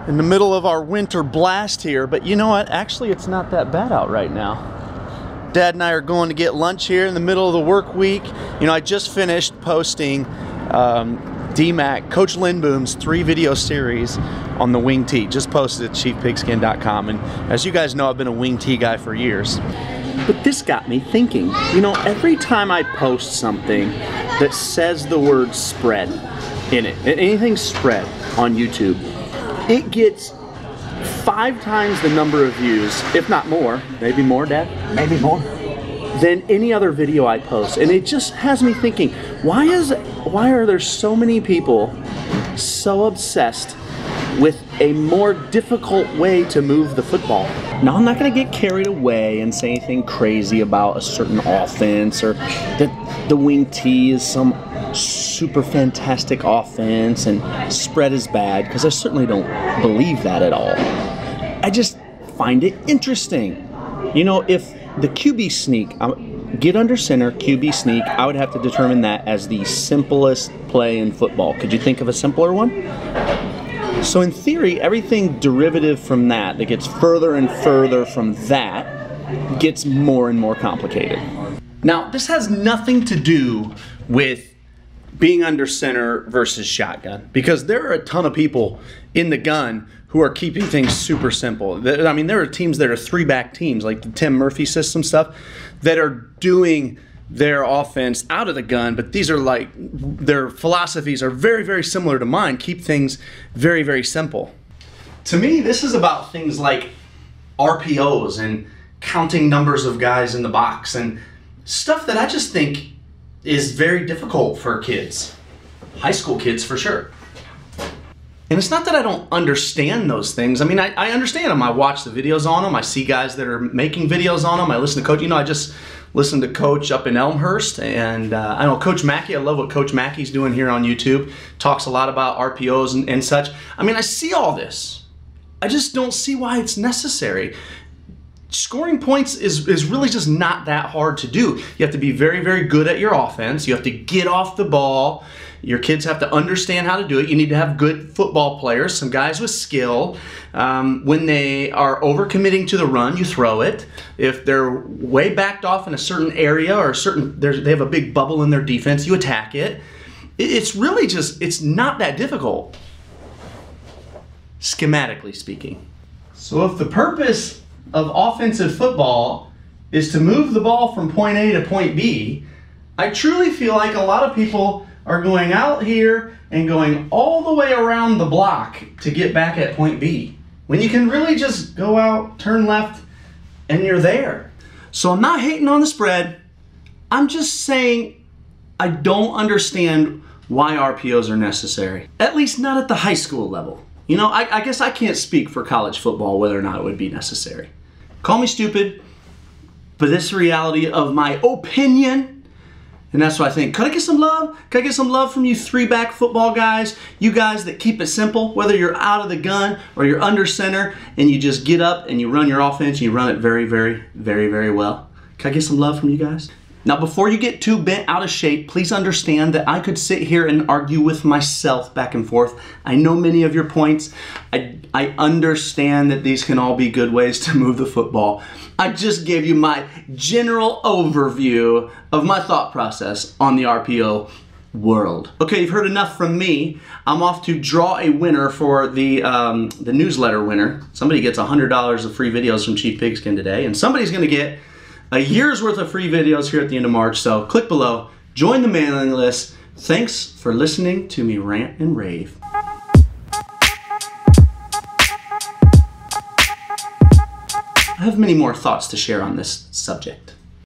in the middle of our winter blast here, but you know what? Actually, it's not that bad out right now. Dad and I are going to get lunch here in the middle of the work week. You know, I just finished posting DMAC, Coach Lindboom's 3-video series on the wing tee. Just posted at chiefpigskin.com, and as you guys know, I've been a wing tee guy for years. But this got me thinking, you know, every time I post something that says the word spread in it, anything spread on YouTube, it gets 5 times the number of views, if not more, maybe more, Dad? Maybe more. Than any other video I post. And it just has me thinking, why are there so many people so obsessed with a more difficult way to move the football? Now, I'm not going to get carried away and say anything crazy about a certain offense or that the wing tee is some super fantastic offense and spread is bad, because I certainly don't believe that at all. I just find it interesting. You know, if the QB sneak, get under center, QB sneak, I would have to determine that as the simplest play in football. Could you think of a simpler one? So in theory, everything derivative from that gets further and further from that gets more and more complicated. Now, this has nothing to do with being under center versus shotgun, because there are a ton of people in the gun who are keeping things super simple. I mean, there are teams that are 3-back teams, like the Tim Murphy system stuff, that are doing their offense out of the gun, but these are like, their philosophies are very, very similar to mine. Keep things very, very simple. To me, this is about things like RPOs and counting numbers of guys in the box and stuff that I just think is very difficult for kids. High school kids, for sure. And it's not that I don't understand those things. I mean, I understand them. I watch the videos on them. I see guys that are making videos on them. I listen to Coach. You know, I just listened to Coach up in Elmhurst. And I know Coach Mackey. I love what Coach Mackey's doing here on YouTube. Talks a lot about RPOs and such. I mean, I see all this. I just don't see why it's necessary. Scoring points is really just not that hard to do. You have to be very, very good at your offense. You have to get off the ball. Your kids have to understand how to do it. You need to have good football players, some guys with skill. When they are overcommitting to the run, you throw it. If they're way backed off in a certain area or they have a big bubble in their defense, you attack it. It's really just, it's not that difficult, schematically speaking. So if the purpose of offensive football is to move the ball from point A to point B, I truly feel like a lot of people are going out here and going all the way around the block to get back at point B, when you can really just go out, turn left, and you're there. So I'm not hating on the spread. I'm just saying I don't understand why RPOs are necessary, at least not at the high school level. You know, I guess I can't speak for college football whether or not it would be necessary. Call me stupid, but this is the reality of my opinion. And that's what I think. Could I get some love? Could I get some love from you 3-back football guys? You guys that keep it simple, whether you're out of the gun or you're under center and you just get up and you run your offense and you run it very, very, very, very well. Can I get some love from you guys? Now, before you get too bent out of shape, please understand that I could sit here and argue with myself back and forth. I know many of your points. I understand that these can all be good ways to move the football. I just gave you my general overview of my thought process on the RPO world. Okay, you've heard enough from me. I'm off to draw a winner for the newsletter winner. Somebody gets $100 of free videos from Chief Pigskin today, and somebody's gonna get a year's worth of free videos here at the end of March. So click below, join the mailing list. Thanks for listening to me rant and rave. I have many more thoughts to share on this subject.